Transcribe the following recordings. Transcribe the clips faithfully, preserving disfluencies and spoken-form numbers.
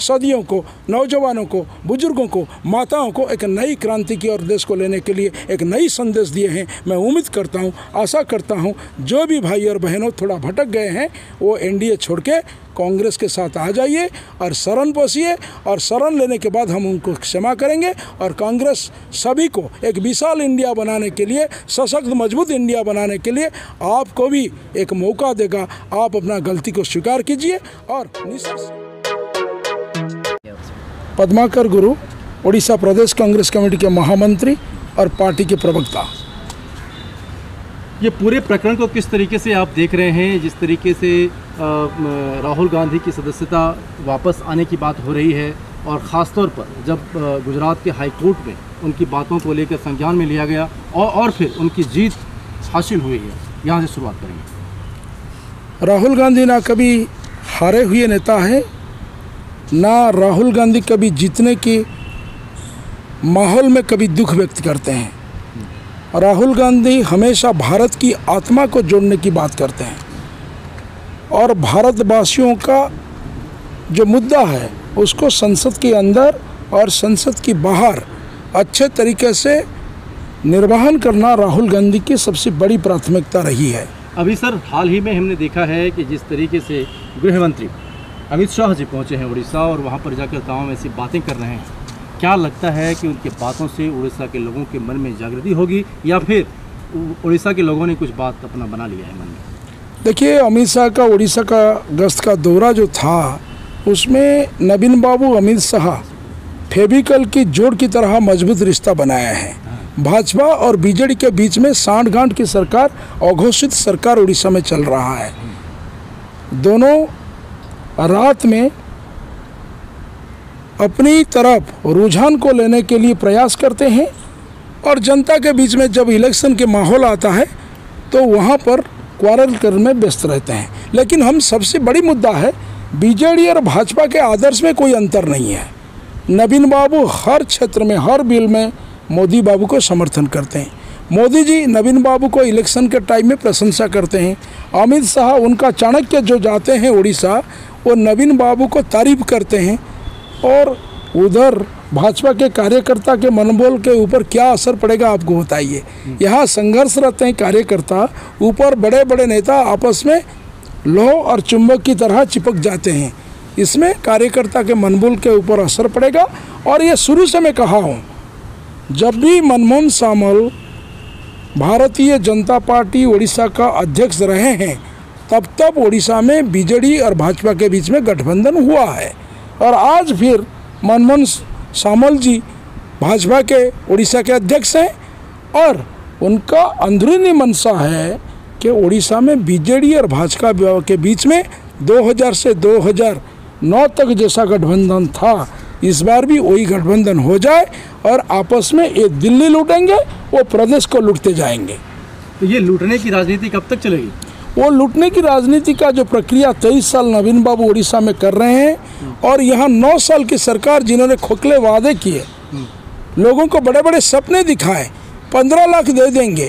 सदियों को, नौजवानों को, बुजुर्गों को, माताओं को एक नई क्रांति की और देश को लेने के लिए एक नई संदेश दिए हैं। मैं उम्मीद करता हूं, आशा करता हूं जो भी भाई और बहनों थोड़ा भटक गए हैं वो एनडीए छोड़ के कांग्रेस के साथ आ जाइए और शरण पोसिए, और शरण लेने के बाद हम उनको क्षमा करेंगे और कांग्रेस सभी को एक विशाल इंडिया बनाने के लिए, सशक्त मजबूत इंडिया बनाने के लिए आपको भी एक मौका देगा। आप अपना गलती को स्वीकार कीजिए। और पद्माकर गुरु, उड़ीसा प्रदेश कांग्रेस कमेटी के महामंत्री और पार्टी के प्रवक्ता। ये पूरे प्रकरण को किस तरीके से आप देख रहे हैं? जिस तरीके से राहुल गांधी की सदस्यता वापस आने की बात हो रही है और ख़ास तौर पर जब गुजरात के हाई कोर्ट में उनकी बातों को लेकर संज्ञान में लिया गया और और फिर उनकी जीत हासिल हुई है, यहाँ से शुरुआत करेंगे। राहुल गांधी ना कभी हारे हुए नेता है, ना राहुल गांधी कभी जीतने के माहौल में कभी दुख व्यक्त करते हैं। राहुल गांधी हमेशा भारत की आत्मा को जोड़ने की बात करते हैं और भारतवासियों का जो मुद्दा है उसको संसद के अंदर और संसद के बाहर अच्छे तरीके से निर्वहन करना राहुल गांधी की सबसे बड़ी प्राथमिकता रही है। अभी सर हाल ही में हमने देखा है कि जिस तरीके से गृह मंत्री अमित शाह जी पहुंचे हैं उड़ीसा और वहां पर जाकर तमाम ऐसी बातें कर रहे हैं, क्या लगता है कि उनकी बातों से उड़ीसा के लोगों के मन में जागृति होगी या फिर उड़ीसा के लोगों ने कुछ बात अपना बना लिया है मन में? देखिए, अमित शाह का उड़ीसा का गश्त का दौरा जो था उसमें नवीन बाबू अमित शाह फेविकल की जोड़ की तरह मजबूत रिश्ता बनाया है। भाजपा और बीजेडी के बीच में सांठ-गांठ की सरकार, अघोषित सरकार उड़ीसा में चल रहा है। दोनों रात में अपनी तरफ रुझान को लेने के लिए प्रयास करते हैं और जनता के बीच में जब इलेक्शन के माहौल आता है तो वहाँ पर क्वारल करने में व्यस्त रहते हैं। लेकिन हम सबसे बड़ी मुद्दा है, बीजेडी और भाजपा के आदर्श में कोई अंतर नहीं है। नवीन बाबू हर क्षेत्र में, हर बिल में मोदी बाबू को समर्थन करते हैं। मोदी जी नवीन बाबू को इलेक्शन के टाइम में प्रशंसा करते हैं। अमित शाह उनका चाणक्य जो जाते हैं उड़ीसा, वो नवीन बाबू को तारीफ करते हैं। और उधर भाजपा के कार्यकर्ता के मनोबल के ऊपर क्या असर पड़ेगा आपको बताइए। यहाँ संघर्ष रहते हैं कार्यकर्ता, ऊपर बड़े बड़े नेता आपस में लोह और चुंबक की तरह चिपक जाते हैं। इसमें कार्यकर्ता के मनोबल के ऊपर असर पड़ेगा। और ये शुरू से मैं कहा हूँ, जब भी मनमोहन सामल भारतीय जनता पार्टी उड़ीसा का अध्यक्ष रहे हैं तब तब उड़ीसा में बीजेडी और भाजपा के बीच में गठबंधन हुआ है। और आज फिर मनमोहन सामल जी भाजपा के उड़ीसा के अध्यक्ष हैं और उनका अंदरूनी मंशा है कि उड़ीसा में बीजेडी और भाजपा के बीच में दो हज़ार से दो हज़ार नौ तक जैसा गठबंधन था, इस बार भी वही गठबंधन हो जाए और आपस में ये दिल्ली लूटेंगे, वो प्रदेश को लूटते जाएंगे। तो ये लूटने की राजनीति कब तक चलेगी? वो लूटने की राजनीति का जो प्रक्रिया तेईस साल नवीन बाबू उड़ीसा में कर रहे हैं और यहाँ नौ साल की सरकार जिन्होंने खोखले वादे किए, लोगों को बड़े बड़े सपने दिखाए, पंद्रह लाख दे देंगे,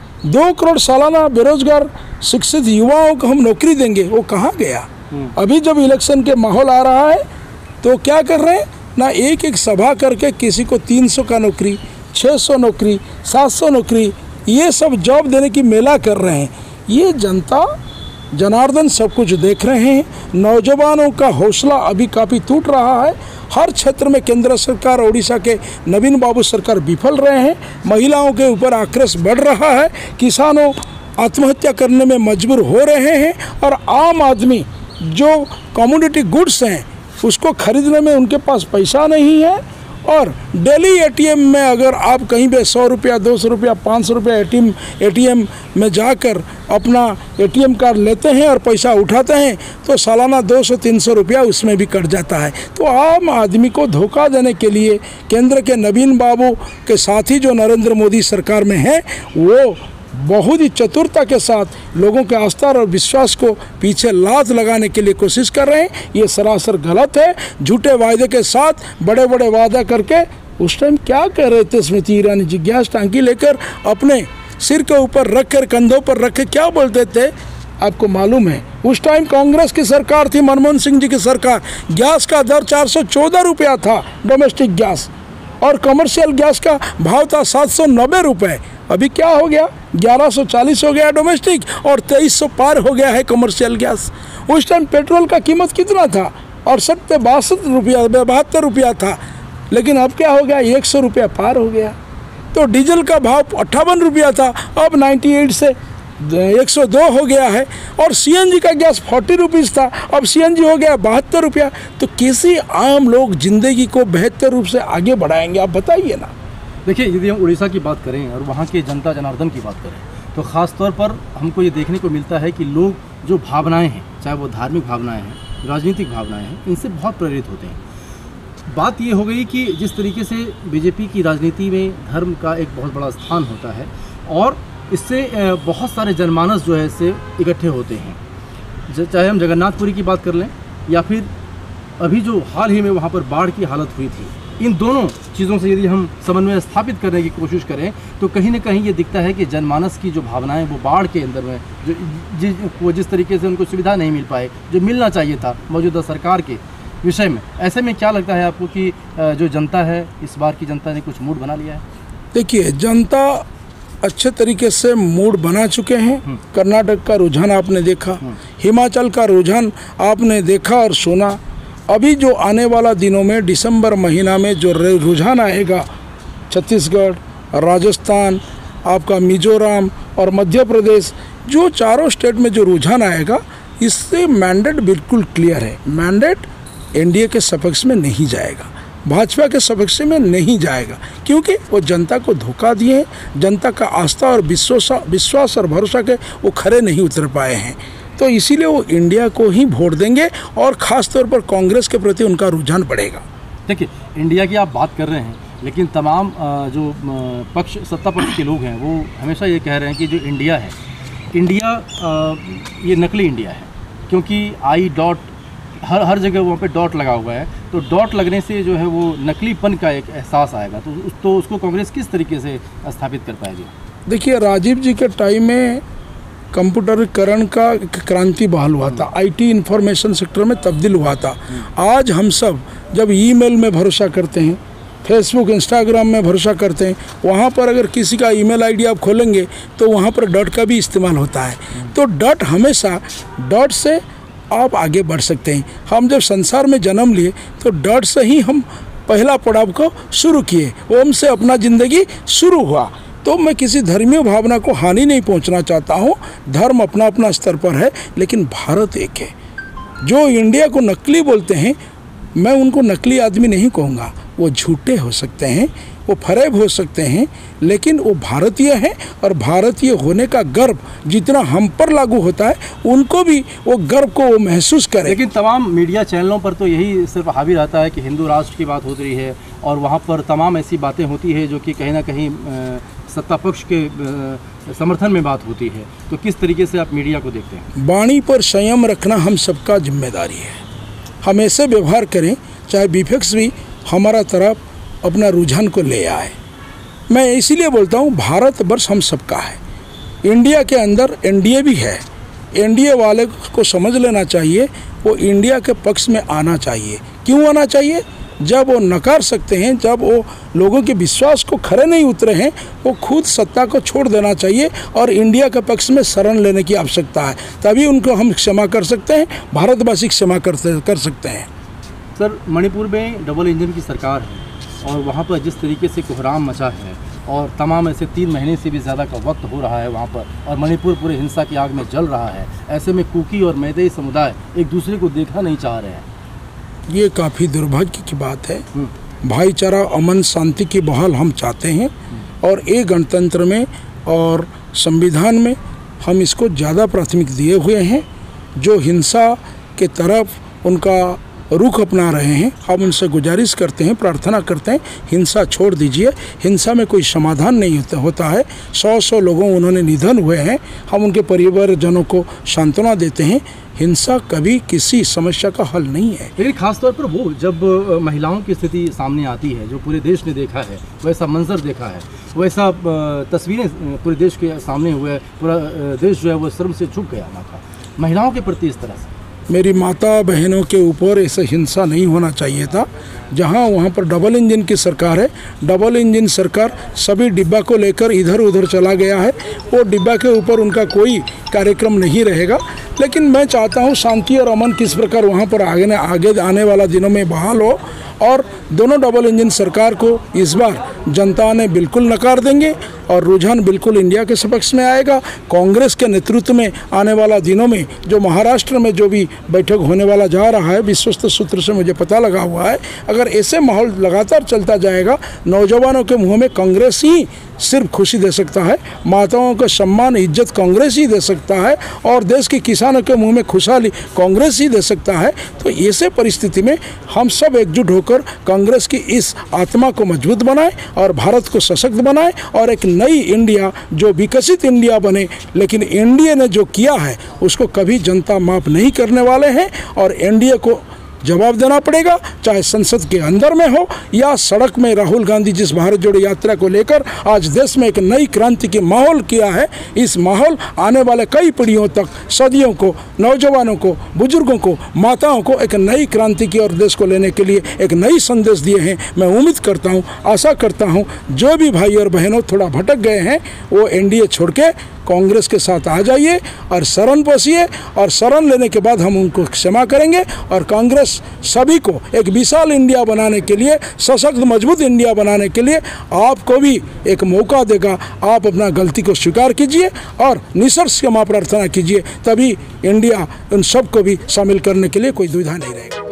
दो करोड़ सालाना बेरोजगार शिक्षित युवाओं को हम नौकरी देंगे, वो कहाँ गया? अभी जब इलेक्शन के माहौल आ रहा है तो क्या कर रहे हैं ना, एक एक सभा करके किसी को तीन सौ का नौकरी, छः सौ नौकरी, सात सौ नौकरी, ये सब जॉब देने की मेला कर रहे हैं। ये जनता जनार्दन सब कुछ देख रहे हैं। नौजवानों का हौसला अभी काफ़ी टूट रहा है। हर क्षेत्र में केंद्र सरकार, उड़ीसा के नवीन बाबू सरकार विफल रहे हैं। महिलाओं के ऊपर आक्रोश बढ़ रहा है, किसानों आत्महत्या करने में मजबूर हो रहे हैं और आम आदमी जो कमोडिटी गुड्स हैं उसको खरीदने में उनके पास पैसा नहीं है। और डेली एटीएम में अगर आप कहीं पे सौ रुपया, दो सौ रुपया, पाँच सौ रुपया एटीएम एटीएम में जाकर अपना एटीएम कार्ड लेते हैं और पैसा उठाते हैं तो सालाना दो सौ तीन सौ रुपया उसमें भी कट जाता है। तो आम आदमी को धोखा देने के लिए केंद्र के नवीन बाबू के साथी जो नरेंद्र मोदी सरकार में हैं, वो बहुत ही चतुरता के साथ लोगों के आस्था और विश्वास को पीछे लात लगाने के लिए कोशिश कर रहे हैं। ये सरासर गलत है। झूठे वायदे के साथ बड़े बड़े वादा करके, उस टाइम क्या कह रहे थे स्मृति ईरानी जी, गैस टांकी लेकर अपने सिर के ऊपर रख कर, कंधों पर रख के क्या बोलते थे, आपको मालूम है उस टाइम कांग्रेस की सरकार थी, मनमोहन सिंह जी की सरकार, गैस का दर चार सौ चौदह रुपया था डोमेस्टिक गैस, और कमर्शियल गैस का भाव था सात सौ नब्बे रुपये। अभी क्या हो गया, ग्यारह सौ चालीस हो गया डोमेस्टिक और तेईस सौ पार हो गया है कमर्शियल गैस। उस टाइम पेट्रोल का कीमत कितना था, अड़सठ पे बासठ रुपया बहत्तर रुपया था, लेकिन अब क्या हो गया, एक सौ रुपया पार हो गया। तो डीजल का भाव अट्ठावन रुपया था, अब अट्ठानवे से एक सौ दो हो गया है, और सीएनजी का गैस चालीस रुपीस था, अब सीएनजी हो गया बहत्तर रुपया। तो कैसे आम लोग ज़िंदगी को बेहतर रूप से आगे बढ़ाएंगे, आप बताइए ना। देखिए, यदि हम उड़ीसा की बात करें और वहाँ के जनता जनार्दन की बात करें, तो ख़ास तौर पर हमको ये देखने को मिलता है कि लोग जो भावनाएं हैं, चाहे वो धार्मिक भावनाएं हैं, राजनीतिक भावनाएं हैं, इनसे बहुत प्रेरित होते हैं। बात ये हो गई कि जिस तरीके से बीजेपी की राजनीति में धर्म का एक बहुत बड़ा स्थान होता है और इससे बहुत सारे जनमानस जो है इससे इकट्ठे होते हैं। चाहे हम जगन्नाथपुरी की बात कर लें या फिर अभी जो हाल ही में वहाँ पर बाढ़ की हालत हुई थी, इन दोनों चीज़ों से यदि हम समन्वय स्थापित करने की कोशिश करें तो कहीं ना कहीं ये दिखता है कि जनमानस की जो भावनाएं वो बाढ़ के अंदर में जो जिस वो जिस तरीके से उनको सुविधा नहीं मिल पाए जो मिलना चाहिए था मौजूदा सरकार के विषय में, ऐसे में क्या लगता है आपको कि जो जनता है, इस बार की जनता ने कुछ मूड बना लिया है? देखिए, जनता अच्छे तरीके से मूड बना चुके हैं। कर्नाटक का रुझान आपने देखा, हिमाचल का रुझान आपने देखा और सुना। अभी जो आने वाला दिनों में दिसंबर महीना में जो रुझान आएगा, छत्तीसगढ़, राजस्थान, आपका मिजोरम और मध्य प्रदेश, जो चारों स्टेट में जो रुझान आएगा, इससे मैंडेट बिल्कुल क्लियर है। मैंडेट एनडीए के सपक्ष में नहीं जाएगा, भाजपा के सपक्ष में नहीं जाएगा, क्योंकि वो जनता को धोखा दिए हैं। जनता का आस्था और विश्वास विश्वास और भरोसा के वो खरे नहीं उतर पाए हैं। तो इसीलिए वो इंडिया को ही वोट देंगे और ख़ास तौर पर कांग्रेस के प्रति उनका रुझान बढ़ेगा। देखिए, इंडिया की आप बात कर रहे हैं, लेकिन तमाम जो पक्ष सत्ता पक्ष के लोग हैं वो हमेशा ये कह रहे हैं कि जो इंडिया है, इंडिया ये नकली इंडिया है, क्योंकि आई डॉट हर हर जगह वहाँ पे डॉट लगा हुआ है। तो डॉट लगने से जो है वो नकलीपन का एक एहसास आएगा। तो उस तो उसको कांग्रेस किस तरीके से स्थापित कर पाएगी? देखिए, राजीव जी के टाइम में कंप्यूटरीकरण का क्रांति बहाल हुआ था, आईटी इंफॉर्मेशन सेक्टर में तब्दील हुआ था। आज हम सब जब ईमेल में भरोसा करते हैं, फेसबुक इंस्टाग्राम में भरोसा करते हैं, वहाँ पर अगर किसी का ईमेल आईडी आप खोलेंगे तो वहाँ पर डॉट का भी इस्तेमाल होता है। तो डॉट हमेशा डॉट से आप आगे बढ़ सकते हैं। हम जब संसार में जन्म लिए तो डॉट से ही हम पहला पड़ाव को शुरू किए, ओम से अपना ज़िंदगी शुरू हुआ। तो मैं किसी धर्मीय भावना को हानि नहीं पहुंचना चाहता हूं। धर्म अपना अपना स्तर पर है, लेकिन भारत एक है। जो इंडिया को नकली बोलते हैं, मैं उनको नकली आदमी नहीं कहूँगा। वो झूठे हो सकते हैं, वो फरेब हो सकते हैं, लेकिन वो भारतीय हैं और भारतीय होने का गर्व जितना हम पर लागू होता है, उनको भी वो गर्व को वो महसूस करें। लेकिन तमाम मीडिया चैनलों पर तो यही सिर्फ हावी रहता है कि हिंदू राष्ट्र की बात हो रही है और वहाँ पर तमाम ऐसी बातें होती है जो कि कहीं ना कहीं सत्ता पक्ष के समर्थन में बात होती है। तो किस तरीके से आप मीडिया को देखते हैं? वाणी पर संयम रखना हम सबका जिम्मेदारी है। हम ऐसे व्यवहार करें चाहे विपक्ष भी हमारा तरफ अपना रुझान को ले आए। मैं इसीलिए बोलता हूँ, भारत वर्ष हम सबका है। इंडिया के अंदर एनडीए भी है। एनडीए वाले को समझ लेना चाहिए, वो इंडिया के पक्ष में आना चाहिए। क्यों आना चाहिए? जब वो नकार सकते हैं, जब वो लोगों के विश्वास को खरे नहीं उतरे हैं, वो खुद सत्ता को छोड़ देना चाहिए और इंडिया के पक्ष में शरण लेने की आवश्यकता है। तभी उनको हम क्षमा कर सकते हैं, भारतवासी क्षमा कर कर सकते हैं। सर, मणिपुर में डबल इंजन की सरकार है और वहाँ पर जिस तरीके से कोहराम मचा है और तमाम ऐसे तीन महीने से भी ज़्यादा का वक्त हो रहा है वहाँ पर, और मणिपुर पूरे हिंसा की आग में जल रहा है, ऐसे में कुकी और मैतेई समुदाय एक दूसरे को देखना नहीं चाह रहे हैं। ये काफ़ी दुर्भाग्य की बात है। भाईचारा, अमन, शांति की बहाल हम चाहते हैं और एक गणतंत्र में और संविधान में हम इसको ज़्यादा प्राथमिक दिए हुए हैं। जो हिंसा के तरफ उनका रुख अपना रहे हैं, हम उनसे गुजारिश करते हैं, प्रार्थना करते हैं, हिंसा छोड़ दीजिए। हिंसा में कोई समाधान नहीं होता होता है। सौ सौ लोगों उन्होंने निधन हुए हैं, हम उनके परिवारजनों को सांत्वना देते हैं। हिंसा कभी किसी समस्या का हल नहीं है। लेकिन खासतौर पर वो जब महिलाओं की स्थिति सामने आती है, जो पूरे देश ने देखा है, वैसा मंजर देखा है, वैसा तस्वीरें पूरे देश के सामने हुए, पूरा देश जो है वो शर्म से झुक गया था। महिलाओं के प्रति इस तरह से? मेरी माता बहनों के ऊपर ऐसा हिंसा नहीं होना चाहिए था। जहाँ वहाँ पर डबल इंजन की सरकार है, डबल इंजन सरकार सभी डिब्बा को लेकर इधर उधर चला गया है। वो डिब्बा के ऊपर उनका कोई कार्यक्रम नहीं रहेगा। लेकिन मैं चाहता हूँ शांति और अमन किस प्रकार वहाँ पर आगे आगे आने वाला दिनों में बहाल हो, और दोनों डबल इंजन सरकार को इस बार जनता ने बिल्कुल नकार देंगे और रुझान बिल्कुल इंडिया के सपक्ष में आएगा। कांग्रेस के नेतृत्व में आने वाला दिनों में जो महाराष्ट्र में जो भी बैठक होने वाला जा रहा है, विश्वस्त सूत्र से मुझे पता लगा हुआ है, अगर ऐसे माहौल लगातार चलता जाएगा, नौजवानों के मुंह में कांग्रेस ही सिर्फ खुशी दे सकता है, माताओं को सम्मान इज्जत कांग्रेस ही दे सकता है, और देश के किसानों के मुंह में खुशहाली कांग्रेस ही दे सकता है। तो ऐसे परिस्थिति में हम सब एकजुट होकर कांग्रेस की इस आत्मा को मजबूत बनाएं और भारत को सशक्त बनाएं और एक नई इंडिया जो विकसित इंडिया बने। लेकिन एनडीए ने जो किया है उसको कभी जनता माफ नहीं करने वाले हैं, और एनडीए को जवाब देना पड़ेगा, चाहे संसद के अंदर में हो या सड़क में। राहुल गांधी जिस भारत जोड़ो यात्रा को लेकर आज देश में एक नई क्रांति की माहौल किया है, इस माहौल आने वाले कई पीढ़ियों तक, सदियों को, नौजवानों को, बुजुर्गों को, माताओं को एक नई क्रांति की और देश को लेने के लिए एक नई संदेश दिए हैं। मैं उम्मीद करता हूँ, आशा करता हूँ जो भी भाई और बहनों थोड़ा भटक गए हैं वो एनडीए छोड़ के कांग्रेस के साथ आ जाइए और शरण बसिए, और शरण लेने के बाद हम उनको क्षमा करेंगे और कांग्रेस सभी को एक विशाल इंडिया बनाने के लिए, सशक्त मजबूत इंडिया बनाने के लिए आपको भी एक मौका देगा। आप अपना गलती को स्वीकार कीजिए और निष्कर्ष क्षमा प्रार्थना कीजिए, तभी इंडिया उन सबको भी शामिल करने के लिए कोई दुविधा नहीं रहेगा।